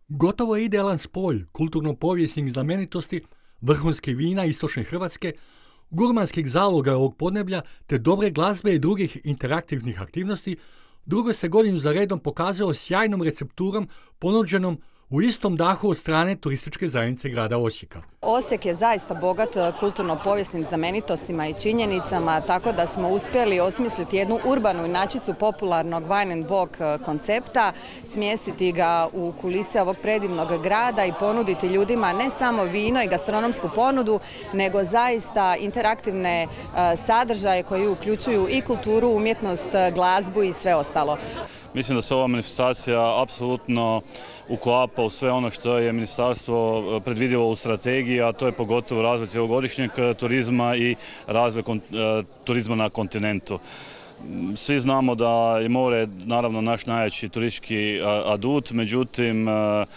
Gotovo je idealan spoj kulturno-povijesnih znamenitosti, vrhunskih vina istočne Hrvatske, gurmanskih zaloga ovog podneblja te dobre glazbe i drugih interaktivnih aktivnosti, drugo se godinu za redom pokazalo sjajnom recepturom ponuđenom u istom dahu od strane turističke zajednice grada Osijeka. Osijek je zaista bogat kulturno-povijesnim znamenitostima i činjenicama, tako da smo uspjeli osmisliti jednu urbanu inačicu popularnog wine and walk koncepta, smjestiti ga u kulise ovog predivnog grada i ponuditi ljudima ne samo vino i gastronomsku ponudu, nego zaista interaktivne sadržaje koji uključuju i kulturu, umjetnost, glazbu i sve ostalo. Mislim da se ova manifestacija apsolutno uklapa u sve ono što je ministarstvo predvidjelo u strategiji, a to je pogotovo razvoj cjelogodišnjeg turizma i razvoj turizma na kontinentu. Svi znamo da je more naravno naš najjači turistički adut, međutim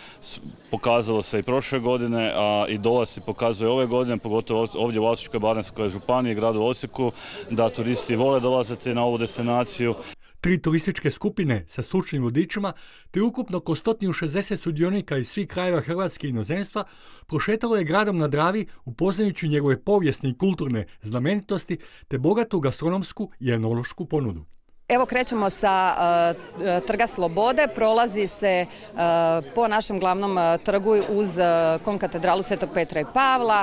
pokazalo se i prošle godine, a i dolasci pokazuje ove godine, pogotovo ovdje u Osječko-baranjskoj županiji, gradu Osijeku, da turisti vole dolaziti na ovu destinaciju. 3 turističke skupine sa stručnim vodičima te ukupno oko 160 sudionika iz svih krajeva Hrvatske i inozemstva prošetalo je gradom na Dravi upoznajući njegove povijesne i kulturne znamenitosti te bogatu gastronomsku i enološku ponudu. Evo krećemo sa Trga Slobode, prolazi se po našem glavnom trgu uz konkatedralu Svetog Petra i Pavla,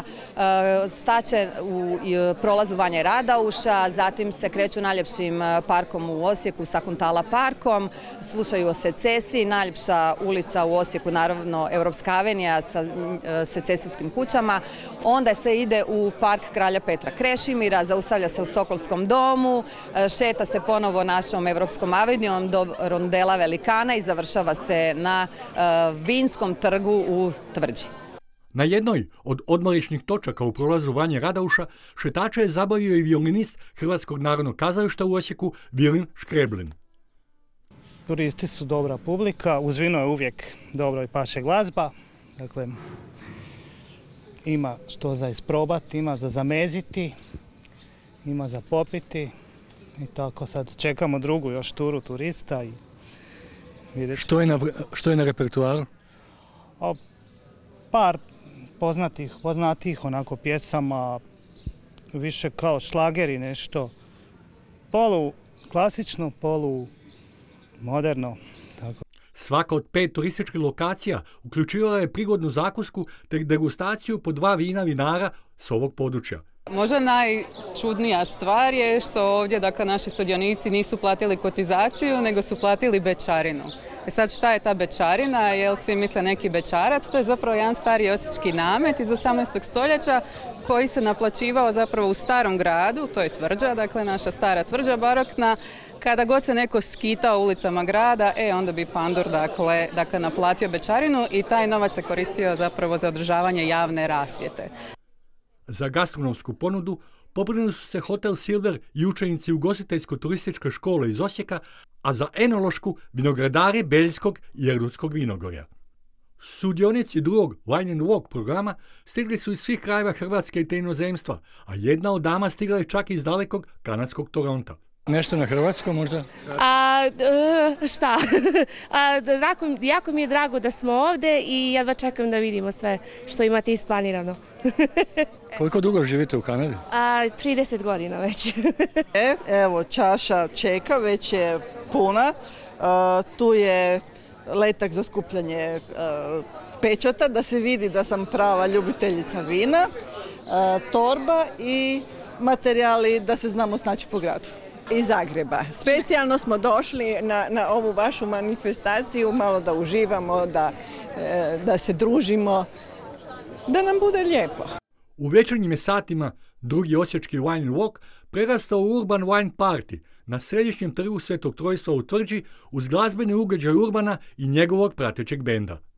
staće u prolazu Vanje Radauša, zatim se kreću najljepšim parkom u Osijeku, Sakuntala parkom, slušaju secesiji, najljepša ulica u Osijeku, naravno Europska avenija sa secesijskim kućama, onda se ide u park Kralja Petra Krešimira, zaustavlja se u Sokolskom domu, šeta se ponovo našom Europskom avenijom do rondela Velikana i završava se na Vinskom trgu u Tvrđi. Na jednoj od odmorišnih točaka u prolazu Vanje Radauša šetače je zabavio i violinist Hrvatskog narodnog kazališta u Osijeku Vilin Škreblin. Turisti su dobra publika, uz vino je uvijek dobro i paše glazba. Dakle, ima što za isprobati, ima za zameziti, ima za popiti. I tako sad čekamo drugu još turu turista. I vidjeti. Što je na repertuaru? Par poznatih onako pjesama, više kao šlageri nešto. Polu klasično, polu moderno. Tako. Svaka od 5 turističkih lokacija uključivala je prigodnu zakusku te degustaciju po 2 vina vinara s ovog područja. Možda najčudnija stvar je što ovdje naši sudionici nisu platili kotizaciju, nego su platili bečarinu. Sad šta je ta bečarina? Jel svi misle neki bečarac? To je zapravo jedan stari osječki namet iz 18. stoljeća koji se naplaćivao zapravo u starom gradu, to je Tvrđa, dakle naša stara Tvrđa barokna. Kada god se neko skitao ulicama grada, onda bi pandur dakle naplatio bečarinu i taj novac se koristio zapravo za održavanje javne rasvjete. Za gastronomsku ponudu pobrinuli su se Hotel Silver i učenici ugostiteljsko-turističke škole iz Osijeka, a za enološku vinogradari Beljskog i Erdutskog vinogorja. Sudionici drugog Wine and Walk programa stigli su iz svih krajeva Hrvatske i te inozemstva, a jedna od dama stigla je čak iz dalekog kanadskog Toronta. Nešto na hrvatskom možda? Šta? Jako mi je drago da smo ovdje i jedva čekam da vidimo sve što imate isplanirano. Koliko dugo živite u Kanadi? 30 godina već. Evo, čaša čeka, već je puna. Tu je letak za skupljanje pečata, da se vidi da sam prava ljubiteljica vina, torba i materijali da se znamo snaći po gradu. Iz Zagreba. Specijalno smo došli na ovu vašu manifestaciju, malo da uživamo, da se družimo, da nam bude lijepo. U večernjim je satima drugi osječki Wine and Walk prerastao u Urban Wine Party na središnjem trgu Svetog Trojstva u Tvrđi uz glazbeni uređaj Urbana i njegovog pratećeg benda.